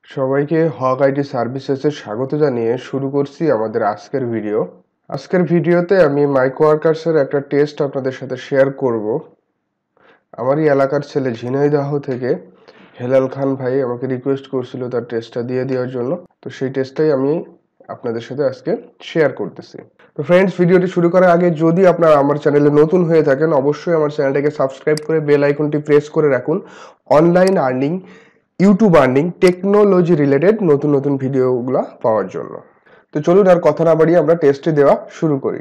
সবাইকে হক আইটি সার্ভিসেসে স্বাগত জানিয়ে শুরু করছি আমাদের আজকের ভিডিও। আজকের ভিডিওতে আমি মাইক্রোওয়ার্কার্সের একটা টেস্ট আপনাদের সাথে শেয়ার করব। আমারই এলাকার ছেলে ঝিনাইদহ থেকে হেলাল খান ভাই আমাকে রিকোয়েস্ট করছিল তার টেস্টটা দিয়ে দেওয়ার জন্য, তো সেই টেস্টটাই আমি আপনাদের সাথে আজকে শেয়ার করতেছি। তো ফ্রেন্ডস, ভিডিওটি শুরু করার আগে যদি আপনারা আমার চ্যানেলে নতুন হয়ে থাকেন অবশ্যই আমার চ্যানেলটাকে সাবস্ক্রাইব করে বেল আইকনটি প্রেস করে রাখুন online earning, YouTube earning, technology related নতুন নতুন ভিডিওগুলো পাওয়ার জন্য। তো চলুন আর কথা না বাড়িয়ে আমরা টেস্টে দেওয়া শুরু করি।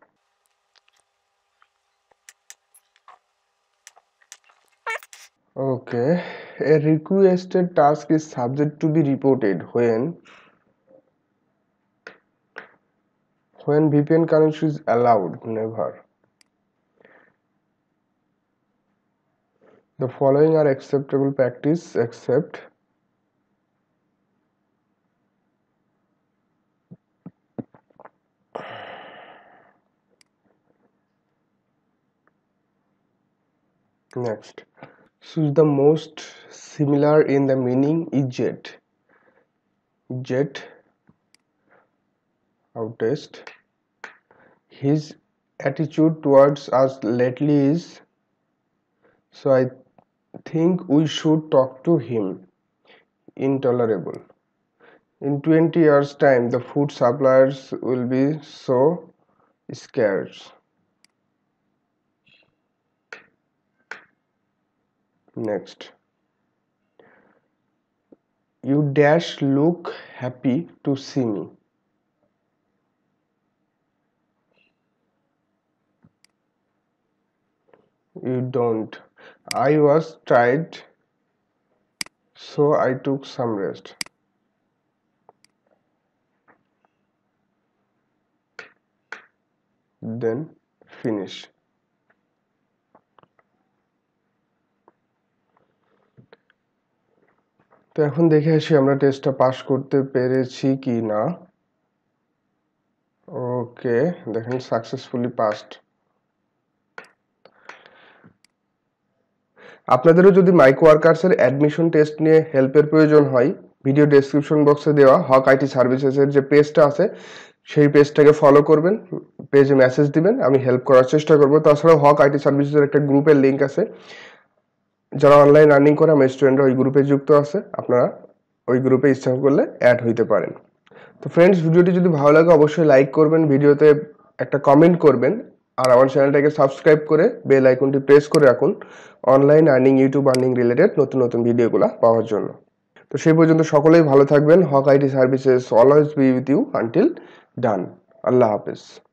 ওকে, a requested task is subject to be reported when VPN connection is allowed. Never. The following are acceptable practice except next. Choose the most similar in the meaning eject. Outest. His attitude towards us lately is, so I think we should talk to him. Intolerable. In 20 years time the food suppliers will be so scarce. Next. You dash look happy to see me. You don't. I was tired, so I took some rest. Then finish. তো এখন দেখে আসি আমরা টেস্টটা pass করতে পেরেছি কি না। ওকে, দেখেন সাকসেসফুলি পাসড। আপনাদেরও যদি মাইক্রোওয়ার্কার্সের অ্যাডমিশন টেস্ট নিয়ে হেল্পের প্রয়োজন হয়, ভিডিও ডেসক্রিপশন বক্সে দেওয়া হক আইটি সার্ভিসেসের যে পেজটা আছে সেই পেজটাকে ফলো করবেন, পেজে মেসেজ দিবেন, আমি হেল্প করার চেষ্টা করব। তাছাড়াও হক আইটি সার্ভিসেসের একটা গ্রুপের লিঙ্ক আছে, যারা অনলাইন আর্নিং করে আমার স্টুডেন্টরা ওই গ্রুপে যুক্ত আছে, আপনারা ওই গ্রুপে ইচ্ছা করলে অ্যাড হইতে পারেন। তো ফ্রেন্ডস, ভিডিওটি যদি ভালো লাগে অবশ্যই লাইক করবেন, ভিডিওতে একটা কমেন্ট করবেন, আর আমার চ্যানেলটাকে সাবস্ক্রাইব করে বেল আইকনটি প্রেস করে রাখুন online earning, YouTube earning related নতুন নতুন ভিডিওগুলো পাওয়ার জন্য। তো সেই পর্যন্ত সকলেই ভালো থাকবেন। Haque IT services always be with you until done. আল্লাহ হাফেজ।